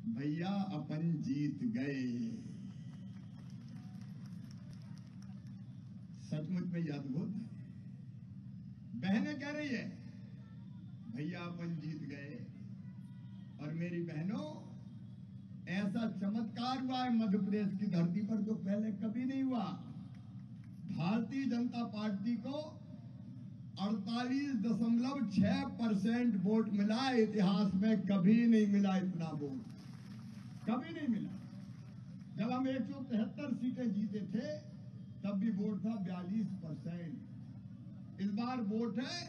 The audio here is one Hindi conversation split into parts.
भैया अपन जीत गए। सचमुच में यह अद्भुत है। बहनें कह रही है भैया अपन जीत गए। और मेरी बहनों, ऐसा चमत्कार हुआ है मध्य प्रदेश की धरती पर जो पहले कभी नहीं हुआ। भारतीय जनता पार्टी को 48.6% वोट मिला। इतिहास में कभी नहीं मिला इतना वोट, कभी नहीं मिला। जब हम 173 सीटें जीते थे तब भी वोट था 42%। इस बार वोट है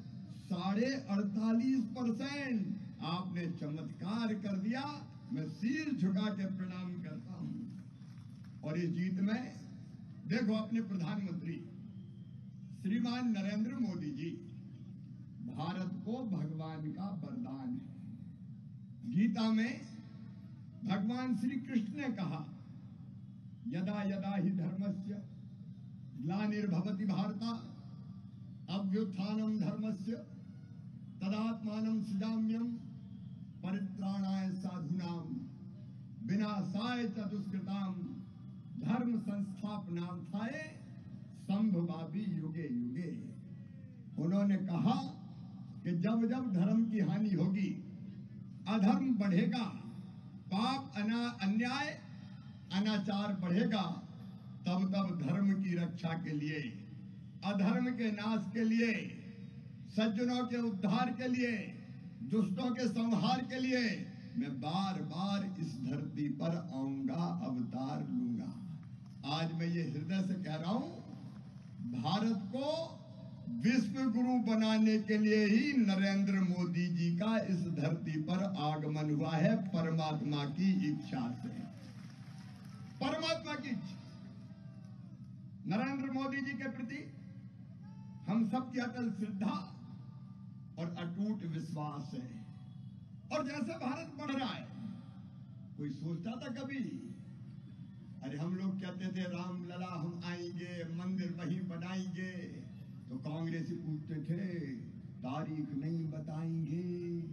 48.5%। आपने चमत्कार कर दिया। मैं सिर झुका के प्रणाम करता हूं। और इस जीत में देखो, अपने प्रधानमंत्री श्रीमान नरेंद्र मोदी जी, भारत को भगवान का वरदान है। गीता में भगवान श्री कृष्ण ने कहा, यदा यदा ही धर्मस्य ग्लानिर्भवति भारत अभ्युत्थानम धर्मस्य तदात्मानं सृजाम्यहम् परित्राणाय साधूनां विनाशाय च दुष्कृतां धर्म संस्थापनार्थाय संभवामि युगे युगे। उन्होंने कहा कि जब जब धर्म की हानि होगी, अधर्म बढ़ेगा, पाप अन्याय अनाचार बढ़ेगा, तब तब धर्म की रक्षा के लिए, अधर्म के नाश के लिए, सज्जनों के उद्धार के लिए, दुष्टों के संहार के लिए मैं बार बार इस धरती पर आऊंगा, अवतार लूंगा। आज मैं ये हृदय से कह रहा हूं, भारत को विश्व गुरु बनाने के लिए ही नरेंद्र मोदी जी का इस धरती पर आगमन हुआ है, परमात्मा की इच्छा से। परमात्मा की इच्छा। नरेंद्र मोदी जी के प्रति हम सबकी अटल श्रद्धा और अटूट विश्वास है। और जैसे भारत बढ़ रहा है, कोई सोचता था कभी? अरे हम लोग कहते थे राम लला हम आएंगे, मंदिर वहीं बनाएंगे, तो कांग्रेसी पूछते थे तारीख नहीं बताएंगे।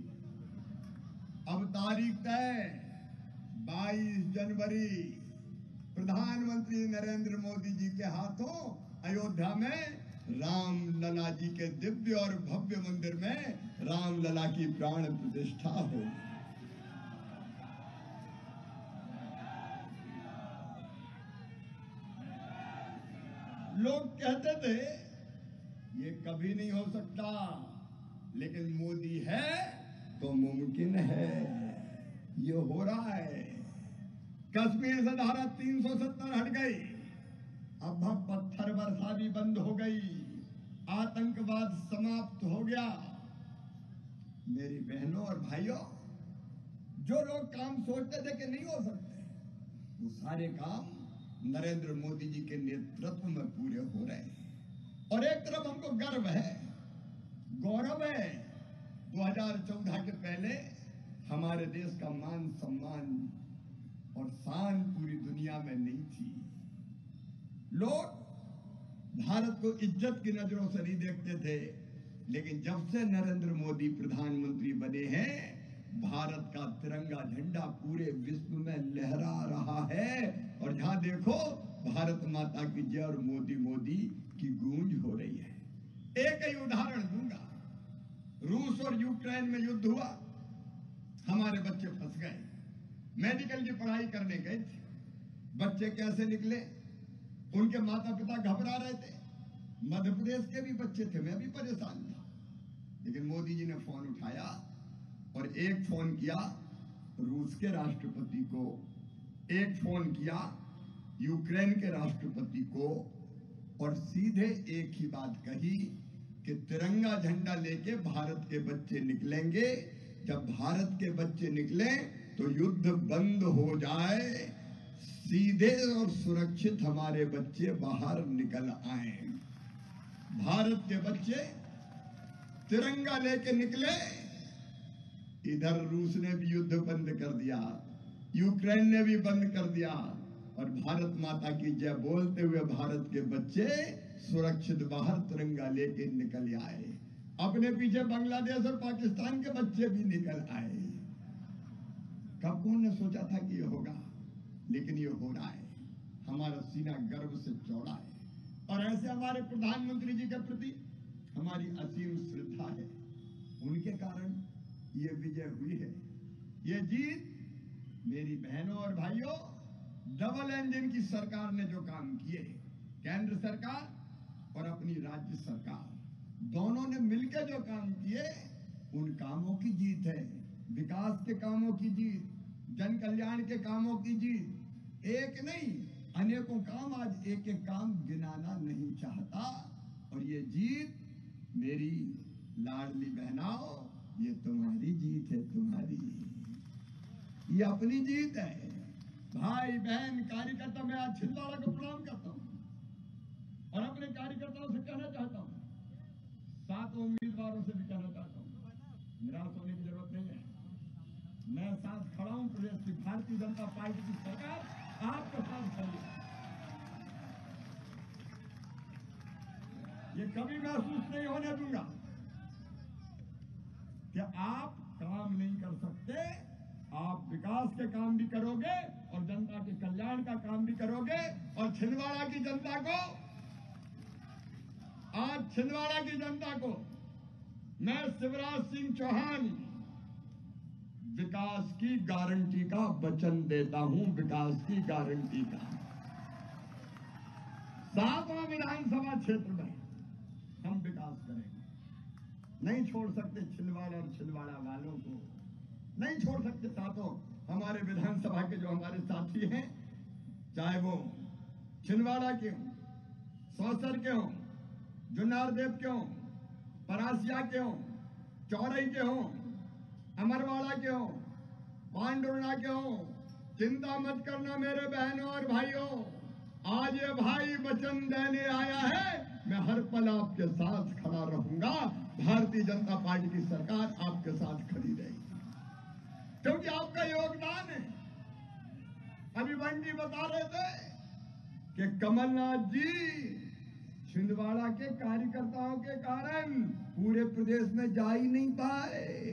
अब तारीख तय, 22 जनवरी प्रधानमंत्री नरेंद्र मोदी जी के हाथों अयोध्या में राम लला जी के दिव्य और भव्य मंदिर में राम लला की प्राण प्रतिष्ठा होगी। लोग कहते थे ये कभी नहीं हो सकता, लेकिन मोदी है तो मुमकिन है। ये हो रहा है। कश्मीर से धारा 370 हट गई, अब पत्थर वर्षा भी बंद हो गई, आतंकवाद समाप्त हो गया। मेरी बहनों और भाइयों, जो लोग काम सोचते थे कि नहीं हो सकते, वो सारे काम नरेंद्र मोदी जी के नेतृत्व में पूरे हो रहे हैं। और एक तरफ हमको गर्व है, गौरव है, 2014 के पहले हमारे देश का मान सम्मान और शान पूरी दुनिया में नहीं थी। लोग भारत को इज्जत की नजरों से नहीं देखते थे, लेकिन जब से नरेंद्र मोदी प्रधानमंत्री बने हैं, भारत का तिरंगा झंडा पूरे विश्व में लहरा रहा है। और जहां देखो भारत माता की जय और मोदी मोदी की गूंज हो रही है। एक ही उदाहरण दूंगा, रूस और यूक्रेन में युद्ध हुआ, हमारे बच्चे फंस गए, मेडिकल की पढ़ाई करने गए थे, बच्चे कैसे निकले, उनके माता पिता घबरा रहे थे। मध्य प्रदेश के भी बच्चे थे, मैं भी परेशान था, लेकिन मोदी जी ने फोन उठाया और एक फोन किया रूस के राष्ट्रपति को, एक फोन किया यूक्रेन के राष्ट्रपति को, और सीधे एक ही बात कही कि तिरंगा झंडा लेके भारत के बच्चे निकलेंगे। जब भारत के बच्चे निकले तो युद्ध बंद हो जाए, सीधे और सुरक्षित हमारे बच्चे बाहर निकल आए। भारत के बच्चे तिरंगा लेके निकले, इधर रूस ने भी युद्ध बंद कर दिया, यूक्रेन ने भी बंद कर दिया, और भारत माता की जय बोलते हुए भारत के बच्चे सुरक्षित बाहर तिरंगा लेके निकल आए। अपने पीछे बांग्लादेश और पाकिस्तान के बच्चे भी निकल आए। कब कौन ने सोचा था कि ये होगा, लेकिन ये हो रहा है। हमारा सीना गर्व से चौड़ा है और ऐसे हमारे प्रधानमंत्री जी के प्रति हमारी असीम श्रद्धा है। उनके कारण ये विजय हुई है। ये जीत मेरी बहनों और भाइयों, डबल इंजन की सरकार ने जो काम किए, केंद्र सरकार और अपनी राज्य सरकार दोनों ने मिलकर जो काम किए, उन कामों की जीत है। विकास के कामों की जीत, जन कल्याण के कामों की जीत। एक नहीं, अनेकों काम। आज एक एक काम गिनाना नहीं चाहता। और ये जीत मेरी लाडली बहनाओं, ये तुम्हारी जीत है, तुम्हारी, ये अपनी जीत है। भाई बहन कार्यकर्ता, मैं आज छिंदवाड़ा को प्रणाम करता हूं और अपने कार्यकर्ताओं से कहना चाहता हूं, 7 उम्मीदवारों से भी कहना चाहता हूं, निराश होने की जरूरत नहीं है। मैं साथ खड़ा हूं। प्रदेश की भारतीय जनता पार्टी की सरकार आपके साथ खड़ी है। ये कभी महसूस नहीं होने दूंगा कि आप काम नहीं कर सकते। आप विकास के काम भी करोगे और जनता के कल्याण का काम भी करोगे। और छिंदवाड़ा की जनता को, आज छिंदवाड़ा की जनता को मैं शिवराज सिंह चौहान विकास की गारंटी का वचन देता हूं। विकास की गारंटी का 7वां विधानसभा क्षेत्र में हम विकास करेंगे। नहीं छोड़ सकते छिंदवाड़ा और छिंदवाड़ा वालों को, नहीं छोड़ सकते। साथों, हमारे विधानसभा के जो हमारे साथी हैं, चाहे वो छिंदवाड़ा के हों, सौसर के हों, जुन्नारदेव के हों, परासिया के हों, चौरई के हों, अमरवाड़ा के हों, पांडुर्णा के हों, चिंता मत करना मेरे बहनों और भाइयों। आज ये भाई वचन देने आया है, मैं हर पल आपके साथ खड़ा रहूंगा। भारतीय जनता पार्टी की सरकार आपके साथ खड़ी रहेगी, क्योंकि आपका योगदान है। अभी बंटी बता रहे थे कि कमलनाथ जी छिंदवाड़ा के कार्यकर्ताओं के कारण पूरे प्रदेश में जा ही नहीं पाए।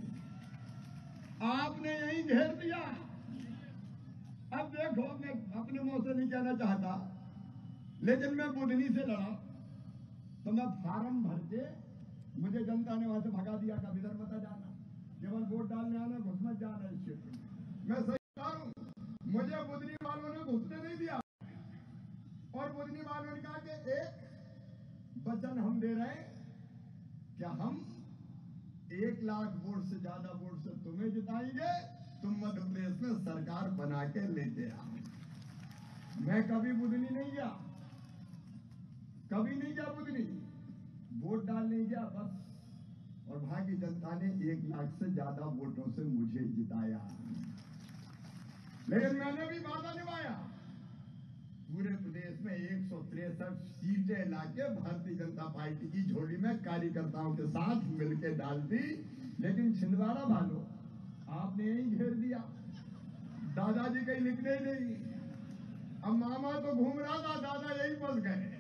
आपने यही घेर दिया। अब देखो, मैं अपने मुंह से नहीं कहना चाहता, लेकिन मैं बुधनी से लड़ा तो मैं फार्म भर के, मुझे जनता ने वहां से भगा दिया का इधर मत जाना, केवल वोट डालने आना, घुस मत जाना इस क्षेत्र में। मैं सही बता रहा हूं, मुझे बुधनी वालों ने घुसने नहीं दिया। और बुधनी वालों ने कहा कि एक वचन हम दे रहे हैं कि हम 1 लाख वोट से ज्यादा वोट से तुम्हें जिताएंगे, तुम मध्य प्रदेश में सरकार बना के लेके आओ। मैं कभी बुधनी नहीं गया, कभी नहीं गया बुधनी, वोट डालने गया बस। और भारतीय जनता ने 1 लाख से ज्यादा वोटों से मुझे जिताया। लेकिन मैंने भी वादा निभाया। पूरे प्रदेश में 163 सीटें लाके भारतीय जनता पार्टी की झोली में कार्यकर्ताओं के साथ मिलकर डाल दी। लेकिन छिंदवाड़ा वालों, आपने यही घेर दिया। दादाजी कहीं निकले ही नहीं। अब मामा तो घूम रहा था, दादा यही फंस गए।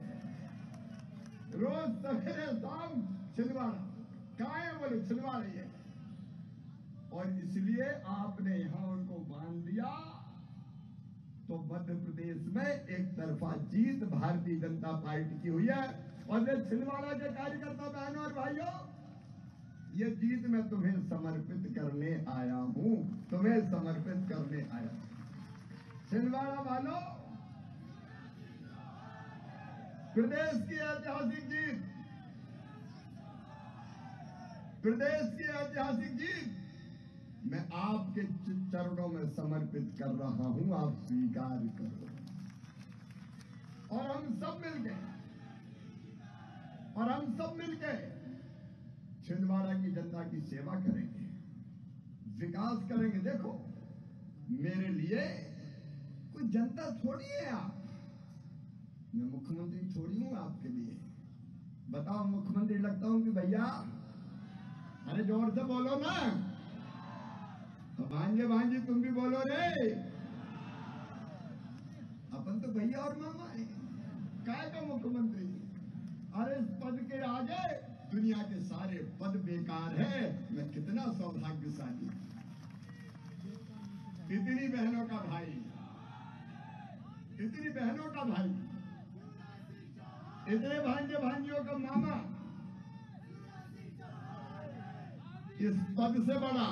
रोज सवेरे शाम छिंदवाड़ा, कहाँ है बोले, छिंदवाड़ा ही है। और इसलिए आपने यहां उनको बांध दिया। तो मध्य प्रदेश में एक तरफा जीत भारतीय जनता पार्टी की हुई है। और ये छिंदवाड़ा के कार्यकर्ता बहनों और भाइयों, ये जीत मैं तुम्हें समर्पित करने आया हूं, तुम्हें समर्पित करने आया। छिंदवाड़ा वालों, प्रदेश की ऐतिहासिक जीत, प्रदेश की ऐतिहासिक जीत मैं आपके चरणों में समर्पित कर रहा हूं। आप स्वीकार करो। और हम सब मिलके छिंदवाड़ा की जनता की सेवा करेंगे, विकास करेंगे। देखो, मेरे लिए कोई जनता थोड़ी है आप, मैं मुख्यमंत्री थोड़ी हूं आपके लिए। बताओ, मुख्यमंत्री लगता हूं कि भैया? अरे जोर से बोलो ना, तो भांजे भांजी तुम भी बोलो रे। अपन तो भैया और मामा है, काय का मुख्यमंत्री? अरे इस पद के आगे दुनिया के सारे पद बेकार है। मैं कितना सौभाग्यशाली। इतनी बहनों का भाई, इतनी बहनों का भाई, इतने भांजे भांजियों का मामा, इस पद से बड़ा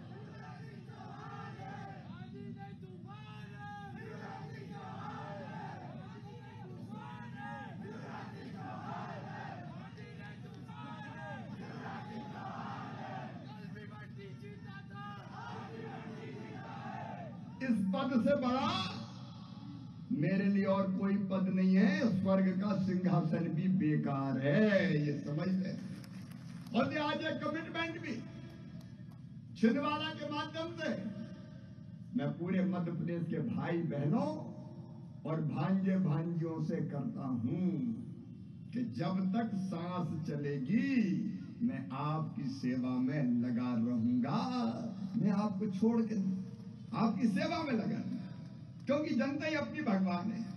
इस पद से बड़ा मेरे लिए और कोई पद नहीं है। स्वर्ग का सिंहासन भी बेकार है, ये समझ ले। और ये आज एक कमिटमेंट भी छिंदवाड़ा के माध्यम से मैं पूरे मध्य प्रदेश के भाई बहनों और भांजे भांजियों से करता हूं कि जब तक सांस चलेगी मैं आपकी सेवा में लगा रहूंगा। मैं आपको छोड़ के आपकी सेवा में लगा, क्योंकि जनता ही अपनी भगवान है।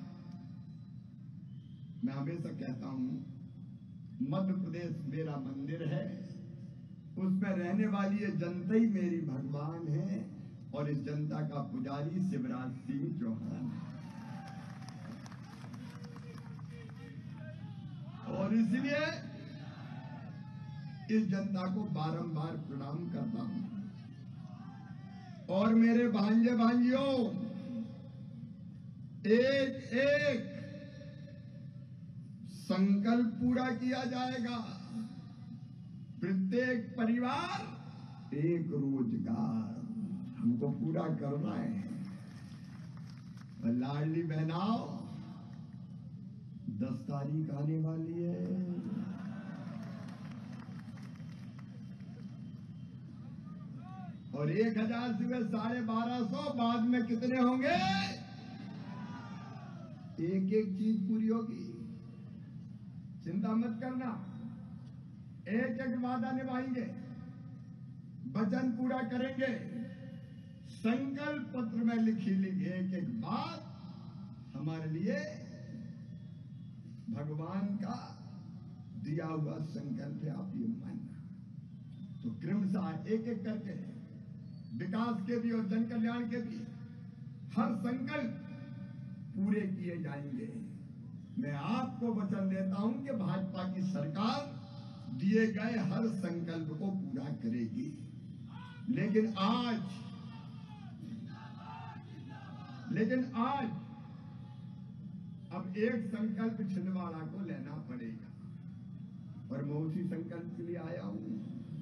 मैं हमेशा कहता हूं मध्य प्रदेश मेरा मंदिर है, उसमें रहने वाली ये जनता ही मेरी भगवान है और इस जनता का पुजारी शिवराज सिंह चौहान है। और इसलिए इस जनता को बारंबार प्रणाम करता हूं। और मेरे भांजे भांजियों, एक एक संकल्प पूरा किया जाएगा। प्रत्येक परिवार एक रोजगार हमको पूरा करना है। और लाडली बहनाओ 10 तारीख आने वाली है। और 1000 से 1250 बाद में कितने होंगे? एक एक चीज पूरी होगी, चिंता मत करना। एक एक वादा निभाएंगे, वचन पूरा करेंगे। संकल्प पत्र में लिखी एक एक बात हमारे लिए भगवान का दिया हुआ संकल्प है। आप ये मानना। तो क्रमशः एक एक करके विकास के भी और जन कल्याण के भी हर संकल्प पूरे किए जाएंगे। मैं आपको वचन देता हूं कि भाजपा की सरकार दिए गए हर संकल्प को पूरा करेगी। लेकिन आज अब एक संकल्प छिंदवाड़ा को लेना पड़ेगा और मैं उसी संकल्प के लिए आया हूं।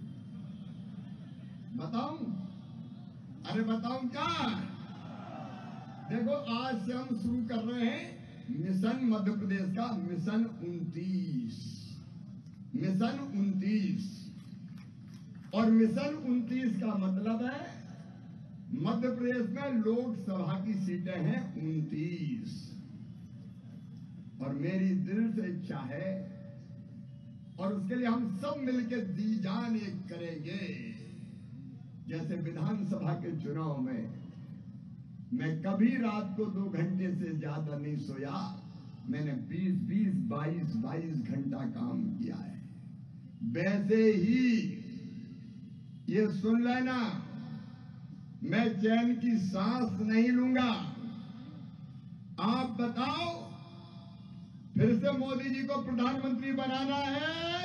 बताऊं? अरे बताऊं क्या? देखो, आज से हम शुरू कर रहे हैं मिशन मध्य प्रदेश का मिशन 29। मिशन 29 और मिशन 29 का मतलब है मध्य प्रदेश में लोकसभा की सीटें हैं 29। और मेरी दिल से इच्छा है और उसके लिए हम सब मिलकर दी जान एक करेंगे। जैसे विधानसभा के चुनाव में मैं कभी रात को 2 घंटे से ज्यादा नहीं सोया। मैंने 20-20, 22-22 घंटा काम किया है। वैसे ही ये सुन लेना, मैं चैन की सांस नहीं लूंगा। आप बताओ, फिर से मोदी जी को प्रधानमंत्री बनाना है?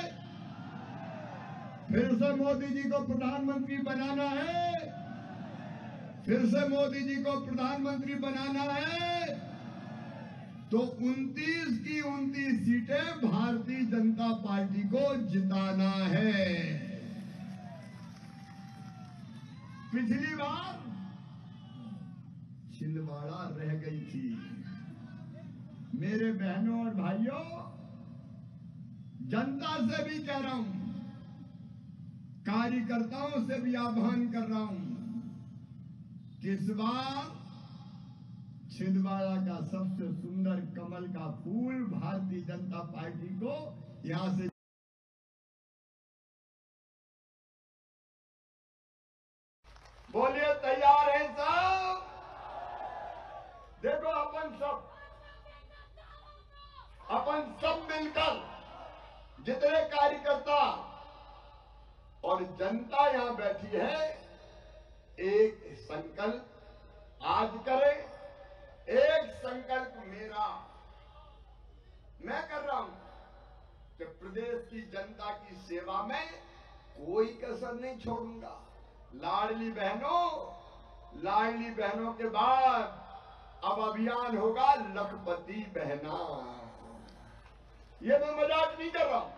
फिर से मोदी जी को प्रधानमंत्री बनाना है? फिर से मोदी जी को प्रधानमंत्री बनाना है? तो 29 की 29 सीटें भारतीय जनता पार्टी को जिताना है। पिछली बार छिंदवाड़ा रह गई थी। मेरे बहनों और भाइयों, जनता से भी कह रहा हूं, कार्यकर्ताओं से भी आह्वान कर रहा हूं कि इस बार छिंदवाड़ा का सबसे सुंदर कमल का फूल भारतीय जनता पार्टी को यहां से बोलिए, तैयार हैं सब? देखो, अपन सब मिलकर जितने कार्यकर्ता और जनता यहां बैठी है, एक संकल्प सेवा में कोई कसर नहीं छोड़ूंगा। लाडली बहनों के बाद अब अभियान होगा लखपति बहना। ये मैं मजाक नहीं कर रहा हूं,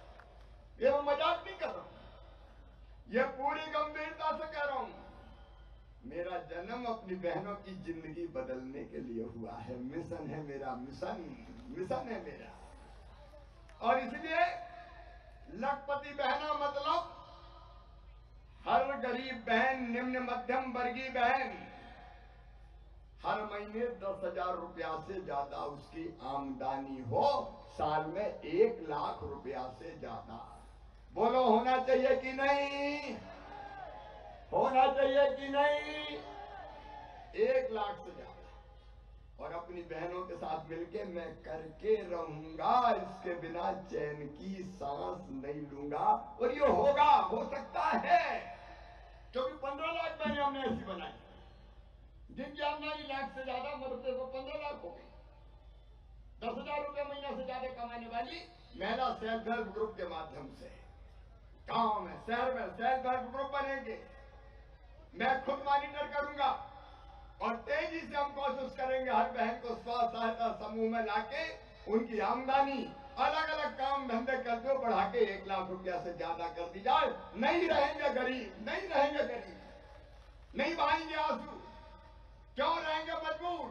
ये पूरी गंभीरता से कह रहा हूं। मेरा जन्म अपनी बहनों की जिंदगी बदलने के लिए हुआ है। मिशन है मेरा, मिशन है मेरा। और इसलिए लखपति बहना मतलब हर गरीब बहन, निम्न मध्यम वर्गीय बहन हर महीने 10,000 रुपया से ज्यादा उसकी आमदनी हो, साल में 1 लाख रुपया से ज्यादा। बोलो होना चाहिए कि नहीं? होना चाहिए कि नहीं? 1 लाख से ज्यादा। और अपनी बहनों के साथ मिलके मैं करके रहूंगा, इसके बिना चैन की सांस नहीं लूंगा। और ये होगा, हो सकता है, क्योंकि 15 लाख बहनें हमने ऐसी बनाई जिनकी आमदनी लाख से ज्यादा, मरते तो 15 लाख हो गई। 10,000 रुपये महीना से ज्यादा कमाने वाली महिला सेल्फ हेल्प ग्रुप के माध्यम से गांव में, शहर में सेल्फ हेल्प ग्रुप बनेंगे। मैं खुद मॉनिटर करूंगा और तेजी से हम कोशिश करेंगे हर बहन को स्व सहायता समूह में लाके उनकी आमदनी अलग अलग काम धंधे करते हुए बढ़ा के 1 लाख रुपया से ज्यादा कर दी जाए। नहीं रहेंगे गरीब, नहीं रहेंगे गरीब, नहीं बहाएंगे आंसू। क्यों रहेंगे मजबूर?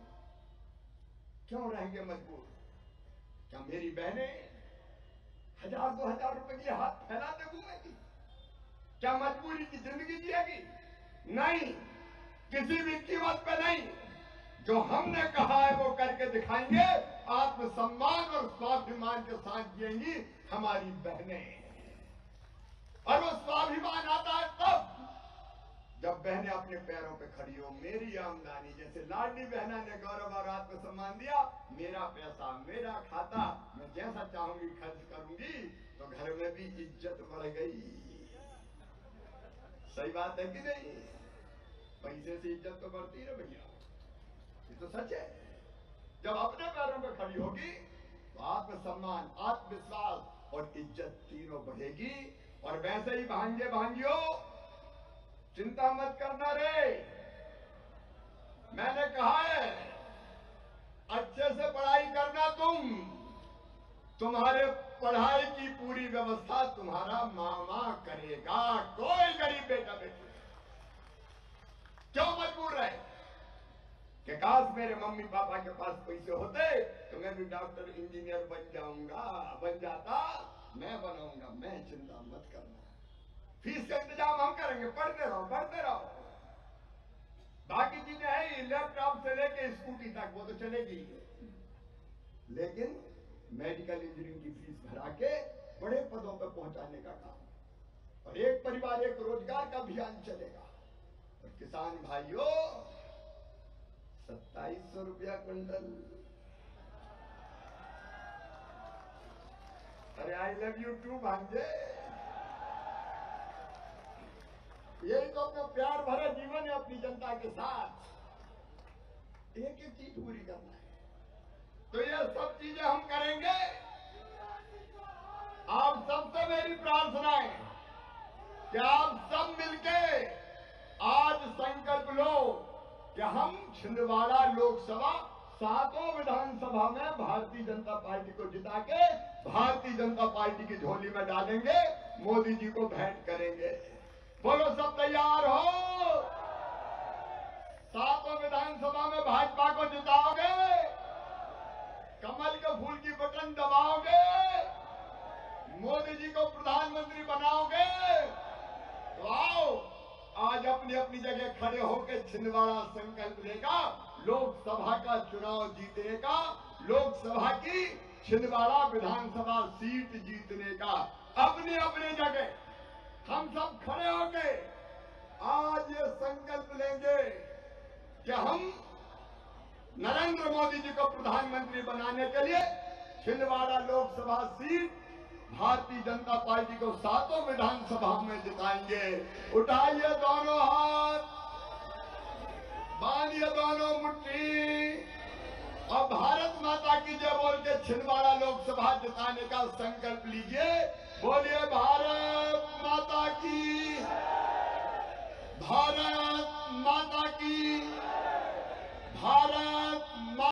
क्यों रहेंगे मजबूर? क्या मेरी बहनें 1,000-2,000 रुपए के लिए हाथ फैलाते घूमेगी? क्या मजबूरी की जिंदगी जिएगी? नहीं, किसी भी कीमत पे नहीं। जो हमने कहा है वो करके दिखाएंगे। आत्मसम्मान और स्वाभिमान के साथ जिएंगी हमारी बहनें। और वो स्वाभिमान आता है तब जब बहनें अपने पैरों पे खड़ी हो। मेरी आमदनी, जैसे लाडली बहना ने गौरव और आत्मसम्मान दिया, मेरा पैसा, मेरा खाता, मैं जैसा चाहूंगी खर्च करूंगी, तो घर में भी इज्जत बढ़ गई। सही बात है कि नहीं? पैसे से इज्जत तो बढ़ती है भैया, ये तो सच है। जब अपने पैरों पे खड़ी होगी तो आत्मसम्मान, आत्मविश्वास और इज्जत तीनों बढ़ेगी। और वैसे ही भांजियो चिंता मत करना रे। मैंने कहा है अच्छे से पढ़ाई करना। तुम्हारे पढ़ाई की पूरी व्यवस्था तुम्हारा मामा करेगा। कोई गरीब बेटा बेटी क्यों मजबूर रहे कि काश मेरे मम्मी पापा के पास पैसे होते तो मैं भी डॉक्टर इंजीनियर बन जाता, मैं बनाऊंगा। मैं चिंता मत करना, फीस का इंतजाम हम करेंगे। पढ़ते रहो। बाकी चीजें हैं, लैपटॉप से लेके स्कूटी तक वो तो चलेगी। लेकिन मेडिकल इंजीनियरिंग की फीस भरा के बड़े पदों पर पहुंचाने का काम, और एक परिवार एक रोजगार का अभियान चलेगा। और किसान भाइयों 2700 रुपया क्विंटल। अरे आई लव यू टू भांजे। यही तो अपना प्यार भरा जीवन है अपनी जनता के साथ। एक एक चीज पूरी करना है। तो ये सब चीजें हम करेंगे। आप सबसे मेरी प्रार्थना है कि आप सब मिलके आज संकल्प लो कि हम छिंदवाड़ा लोकसभा 7 विधानसभा में भारतीय जनता पार्टी को जिता के भारतीय जनता पार्टी की झोली में डालेंगे, मोदी जी को भेंट करेंगे। बोलो सब तैयार हो? 7 विधानसभा में भाजपा को जिताओगे, कमल के फूल की बटन दबाओगे, मोदी जी को प्रधानमंत्री बनाओगे। तो आओ आज अपनी अपनी जगह खड़े होकर छिंदवाड़ा संकल्प लेगा लोकसभा का चुनाव जीतने का, लोकसभा की छिंदवाड़ा विधानसभा सीट जीतने का। अपनी अपनी जगह हम सब खड़े होके आज ये संकल्प लेंगे कि हम नरेंद्र मोदी जी को प्रधानमंत्री बनाने के लिए छिंदवाड़ा लोकसभा सीट भारतीय जनता पार्टी को 7 विधानसभा में जिताएंगे। उठाइए दोनों हाथ, बांधिए दोनों मुट्ठी और भारत माता की जय बोल के छिंदवाड़ा लोकसभा जिताने का संकल्प लीजिए। बोलिए भारत माता की, भारत माता की।